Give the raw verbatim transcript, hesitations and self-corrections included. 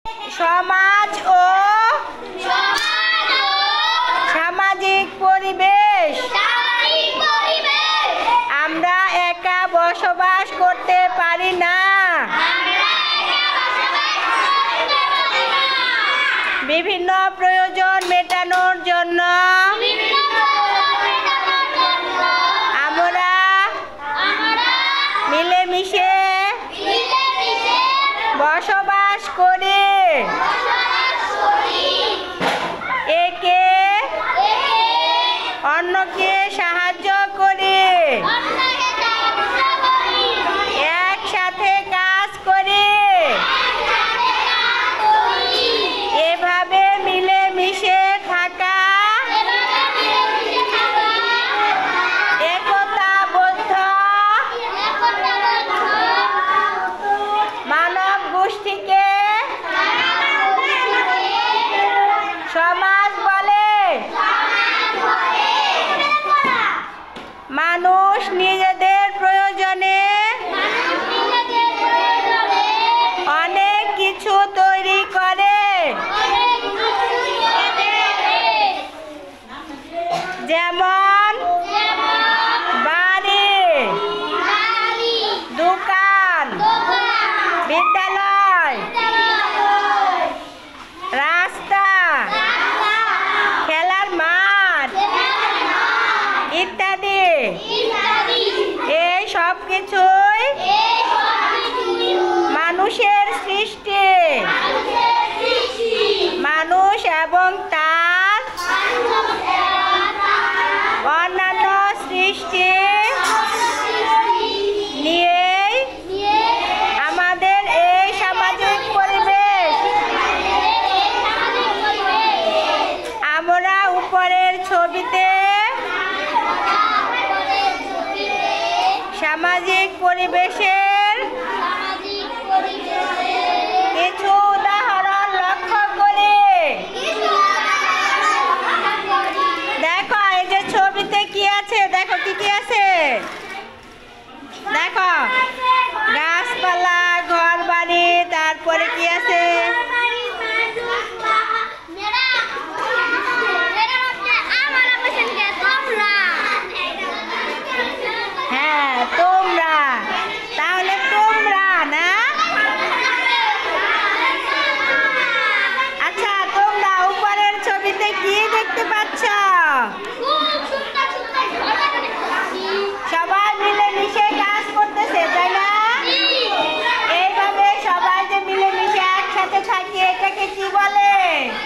সমাজ ও সামাজিক পরিবেশ। আমরা একা বসবাস করতে পারি না। বিভিন্ন প্রয়োজন মেটানোর জন্য আমরা মিলেমিশে বসবাস করি। একে অন্যকে সাহায্য করি, একসাথে কাজ করি। এভাবে মিলেমিশে থাকা একতাবদ্ধ মানব গোষ্ঠীকে সমাজ বলে। মানুষ নিজেদের প্রয়োজনে অনেক কিছু তৈরি করে, যেমন বাড়ি, দোকান, বিদ্যালয়, রাস্তা, খেলার মাঠ ইত্যাদি। এই সব কিছুই মানুষের সৃষ্টি। মানুষ এবং তার অন্যান্য সৃষ্টি নিয়েই আমাদের এই সামাজিক পরিবেশ। আমরা উপরের ছবিতে সামাজিক পরিবেশের কিছু উদাহরণ লক্ষ্য করি। দেখো এই যে ছবিতে কি আছে, দেখো কি কি আছে। দেখো গাছপালা, ঘর বাড়ি, তারপরে কি আছে, হ্যাঁ তোমরা। তাহলে তোমরা না, আচ্ছা তোমরা উপরের ছবিতে কি দেখতে পাচ্ছ? সবাই মিলেমিশে কাজ করতেছে, তাই না? এইভাবে সবাই যে মিলেমিশে একসাথে থাকি, এটাকে কি বলে?